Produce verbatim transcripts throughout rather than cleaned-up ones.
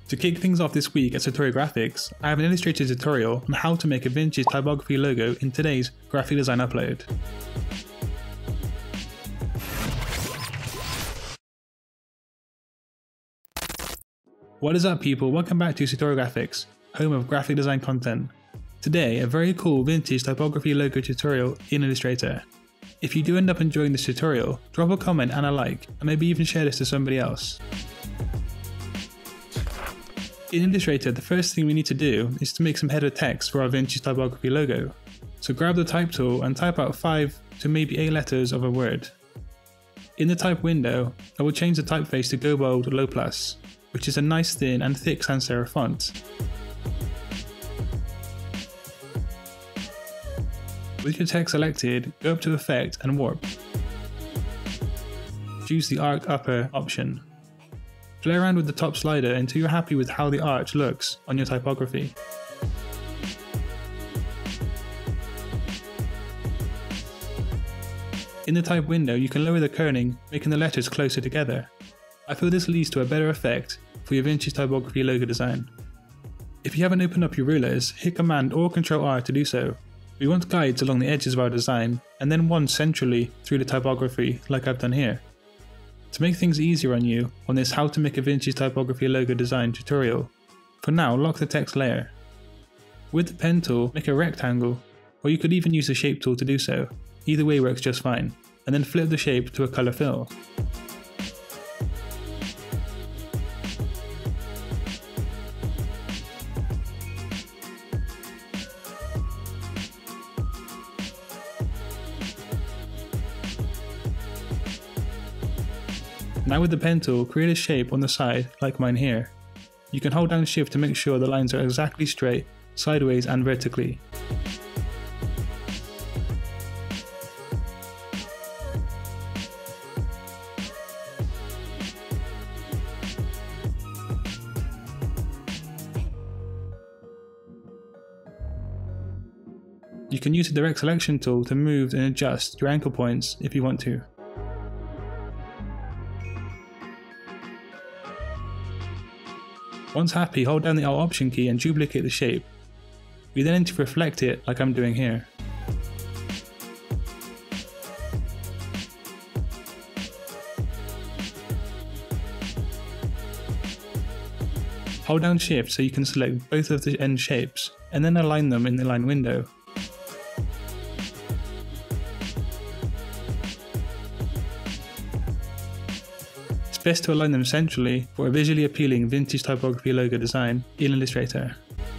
To kick things off this week at Satori Graphics, I have an Illustrator tutorial on how to make a vintage typography logo in today's graphic design upload. What is up people, welcome back to Satori Graphics, home of graphic design content. Today, a very cool vintage typography logo tutorial in Illustrator. If you do end up enjoying this tutorial, drop a comment and a like, and maybe even share this to somebody else. In Illustrator, the first thing we need to do is to make some header text for our vintage typography logo. So grab the type tool and type out five to maybe eight letters of a word. In the type window, I will change the typeface to Go Bold Low Plus, which is a nice thin and thick sans serif font. With your text selected, go up to Effect and Warp. Choose the Arc Upper option. Play around with the top slider until you're happy with how the arch looks on your typography. In the type window, you can lower the kerning, making the letters closer together. I feel this leads to a better effect for your vintage typography logo design. If you haven't opened up your rulers, hit Command or Control R to do so. We want guides along the edges of our design, and then one centrally through the typography like I've done here. To make things easier on you on this how to make a vintage typography logo design tutorial, for now lock the text layer. With the pen tool, make a rectangle, or you could even use the shape tool to do so, either way works just fine, and then flip the shape to a colour fill. Now with the pen tool, create a shape on the side like mine here. You can hold down shift to make sure the lines are exactly straight, sideways and vertically. You can use the direct selection tool to move and adjust your anchor points if you want to. Once happy, hold down the Alt Option key and duplicate the shape. We then need to reflect it like I'm doing here. Hold down Shift so you can select both of the end shapes, and then align them in the line window. It's best to align them centrally for a visually appealing vintage typography logo design in Illustrator.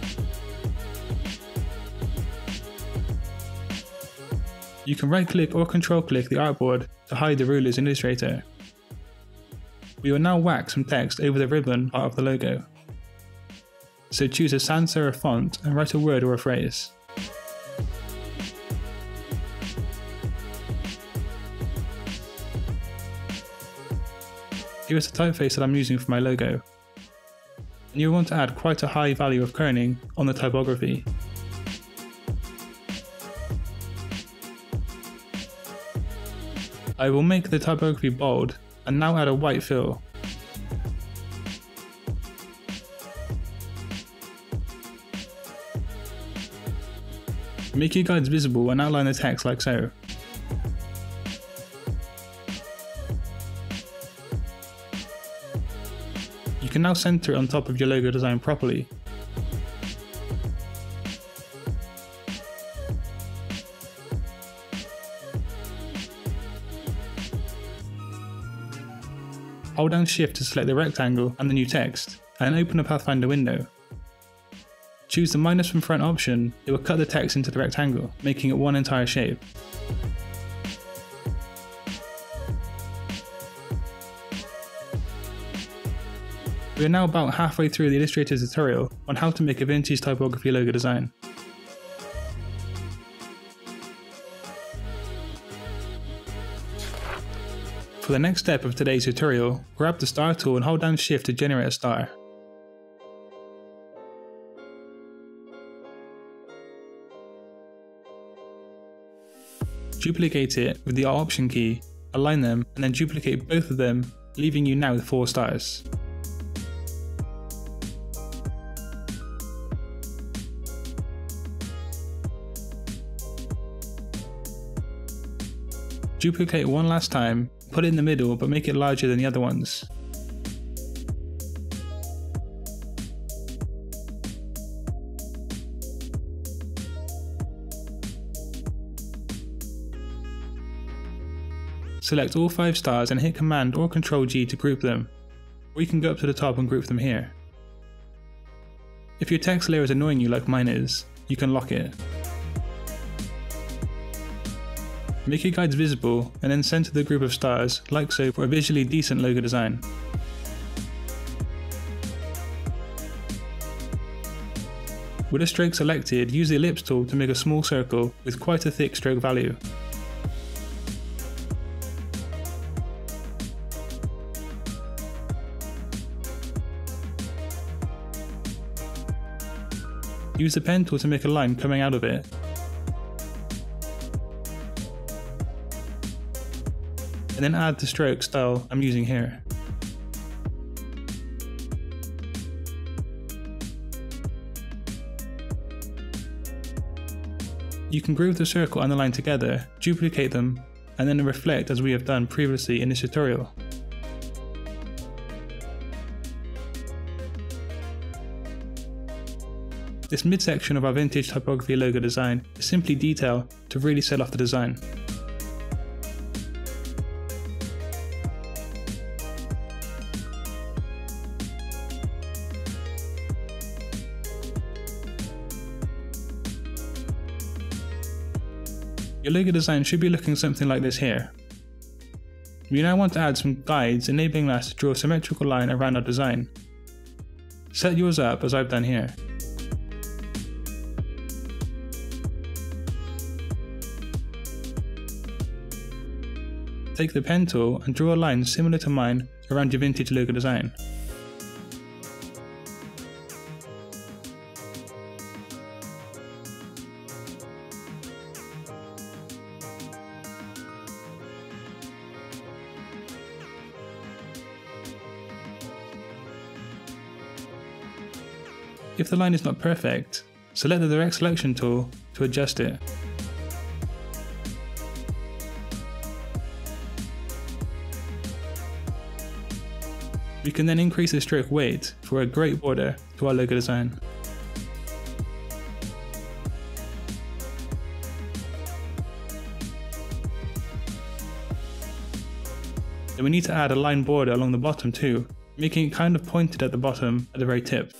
You can right click or control click the artboard to hide the rulers in Illustrator. We will now wax some text over the ribbon part of the logo. So choose a sans serif font and write a word or a phrase. Here is the typeface that I'm using for my logo. And you'll want to add quite a high value of kerning on the typography. I will make the typography bold and now add a white fill. Make your guides visible and outline the text like so. You can now center it on top of your logo design properly. Hold down Shift to select the rectangle and the new text, and open a Pathfinder window. Choose the minus from front option, it will cut the text into the rectangle, making it one entire shape. We are now about halfway through the Illustrator tutorial on how to make a vintage typography logo design. For the next step of today's tutorial, grab the star tool and hold down Shift to generate a star. Duplicate it with the Alt Option key, align them, and then duplicate both of them, leaving you now with four stars. duplicate one last time, put it in the middle but make it larger than the other ones. Select all five stars and hit Command or Control G to group them, or you can go up to the top and group them here. If your text layer is annoying you like mine is, you can lock it. Make your guides visible and then center the group of stars like so for a visually decent logo design. With a stroke selected, use the ellipse tool to make a small circle with quite a thick stroke value. Use the pen tool to make a line coming out of it. And then add the stroke style I'm using here. You can group the circle and the line together, duplicate them, and then reflect as we have done previously in this tutorial. This midsection of our vintage typography logo design is simply detail to really set off the design. Your logo design should be looking something like this here. We now want to add some guides enabling us to draw a symmetrical line around our design. Set yours up as I've done here. Take the pen tool and draw a line similar to mine around your vintage logo design. If the line is not perfect, select the direct selection tool to adjust it. We can then increase the stroke weight for a great border to our logo design. Then we need to add a line border along the bottom too, making it kind of pointed at the bottom at the very tip.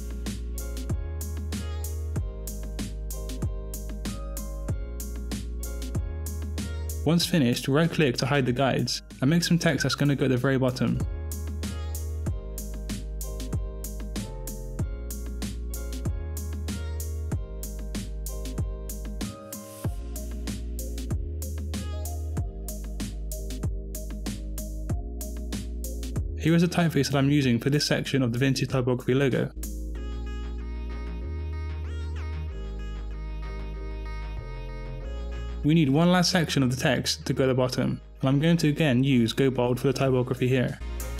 Once finished, right click to hide the guides and make some text that's going to go at the very bottom. Here is the typeface that I'm using for this section of the vintage typography logo. We need one last section of the text to go to the bottom, and I'm going to again use Go Bold for the typography here.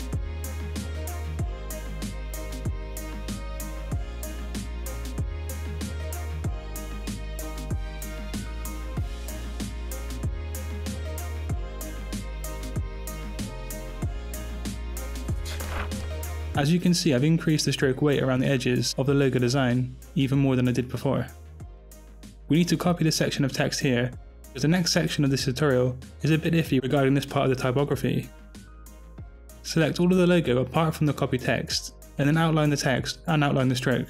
As you can see, I've increased the stroke weight around the edges of the logo design even more than I did before. We need to copy this section of text here, because the next section of this tutorial is a bit iffy regarding this part of the typography. Select all of the logo apart from the copy text, and then outline the text and outline the stroke.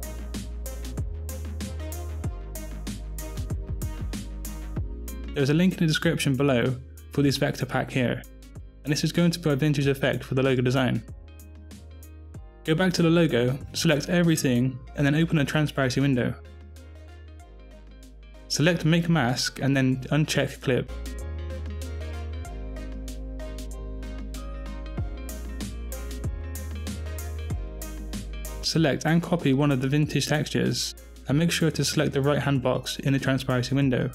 There is a link in the description below for this vector pack here, and this is going to be a vintage effect for the logo design. Go back to the logo, select everything, and then open a transparency window. Select Make Mask and then uncheck Clip. Select and copy one of the vintage textures, and make sure to select the right hand box in the transparency window.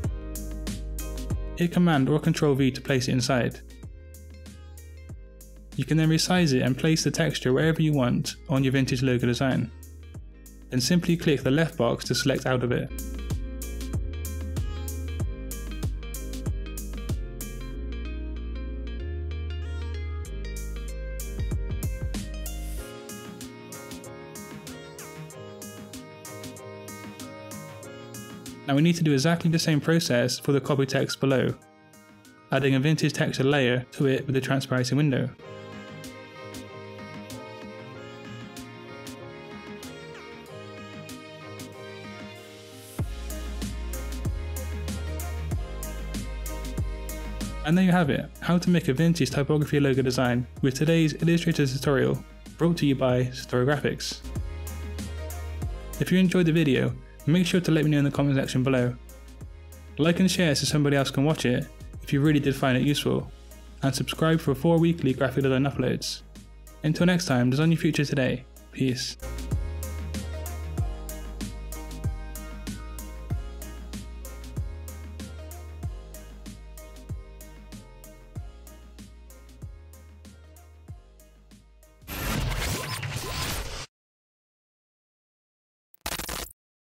Hit Command or Control V to place it inside. You can then resize it and place the texture wherever you want on your vintage logo design. Then simply click the left box to select out of it. Now we need to do exactly the same process for the copy text below, adding a vintage texture layer to it with the transparency window. And there you have it, how to make a vintage typography logo design with today's Illustrator tutorial, brought to you by Satori Graphics. If you enjoyed the video, make sure to let me know in the comment section below. Like and share so somebody else can watch it if you really did find it useful, and subscribe for four weekly graphic design uploads. Until next time, design your future today. Peace.